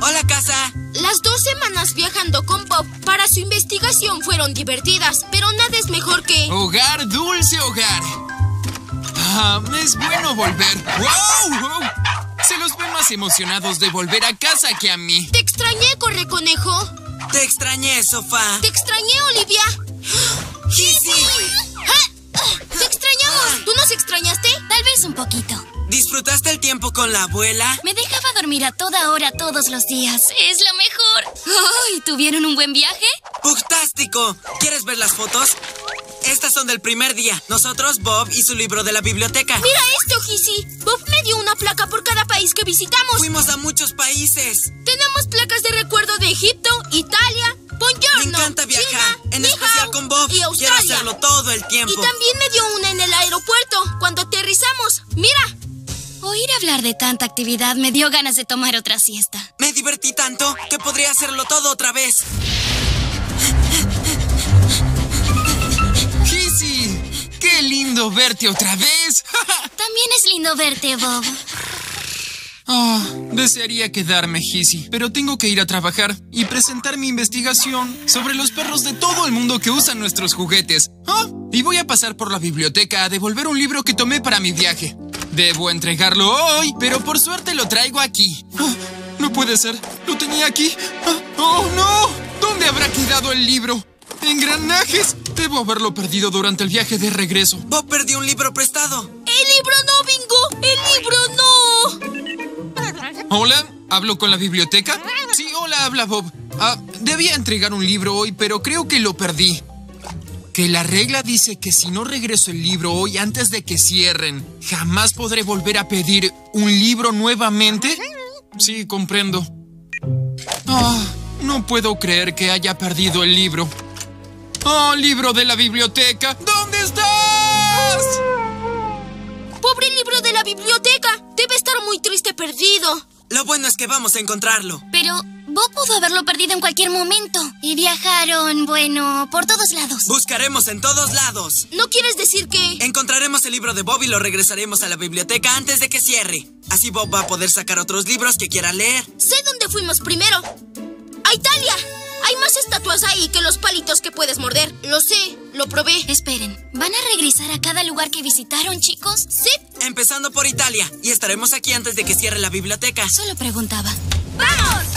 Hola, casa. Las 2 semanas viajando con Bob para su investigación fueron divertidas, pero nada es mejor que... Hogar, dulce hogar. Es bueno volver. ¡Wow! Se los ve más emocionados de volver a casa que a mí. Te extrañé, Correconejo. Te extrañé, Sofá. Te extrañé, Olivia. ¡Kissy! ¡Te extrañamos! ¿Tú nos extrañaste? Tal vez un poquito. ¿Disfrutaste el tiempo con la abuela? Me dejaba dormir a toda hora todos los días. Es lo mejor. ¡Ay! ¿Tuvieron un buen viaje? ¡Fantástico! ¿Quieres ver las fotos? Estas son del primer día. Nosotros, Bob y su libro de la biblioteca. Mira esto, Kissy. Bob me dio una placa por cada país que visitamos. Fuimos a muchos países. Tenemos placas de recuerdo de Egipto, Italia, Buongiorno, Me encanta viajar, China, en Ni especial Hao con Bob. y Quiero Australia. hacerlo todo el tiempo. Y también me dio una en el aeropuerto, cuando aterrizamos. ¡Mira! Oír hablar de tanta actividad me dio ganas de tomar otra siesta. Me divertí tanto que podría hacerlo todo otra vez. ¡Kissy! ¡Qué lindo verte otra vez! También es lindo verte, Bob. Desearía quedarme, Kissy, pero tengo que ir a trabajar y presentar mi investigación sobre los perros de todo el mundo que usan nuestros juguetes. Y voy a pasar por la biblioteca a devolver un libro que tomé para mi viaje. Debo entregarlo hoy, pero por suerte lo traigo aquí. No puede ser. ¿Lo tenía aquí? ¡Oh, no! ¿Dónde habrá quedado el libro? ¡Engranajes! Debo haberlo perdido durante el viaje de regreso. Bob perdió un libro prestado. ¡El libro no, Bingo! ¡El libro no! ¿Hola? ¿Hablo con la biblioteca? Sí, hola, habla Bob. Debía entregar un libro hoy, pero creo que lo perdí. Que la regla dice que si no regreso el libro hoy antes de que cierren, ¿jamás podré volver a pedir un libro nuevamente? Sí, comprendo. No puedo creer que haya perdido el libro. Libro de la biblioteca. ¿Dónde estás? ¡Pobre libro de la biblioteca! Debe estar muy triste perdido. Lo bueno es que vamos a encontrarlo. Pero Bob pudo haberlo perdido en cualquier momento. Y viajaron, bueno, por todos lados. Buscaremos en todos lados. ¿No quieres decir que...? Encontraremos el libro de Bob y lo regresaremos a la biblioteca antes de que cierre. Así Bob va a poder sacar otros libros que quiera leer. Sé dónde fuimos primero. ¡A Italia! Hay más estatuas ahí que los palitos que puedes morder. Lo sé, lo probé. Esperen, ¿van a regresar a cada lugar que visitaron, chicos? Sí. Empezando por Italia. Y estaremos aquí antes de que cierre la biblioteca. Solo preguntaba. ¡Vamos!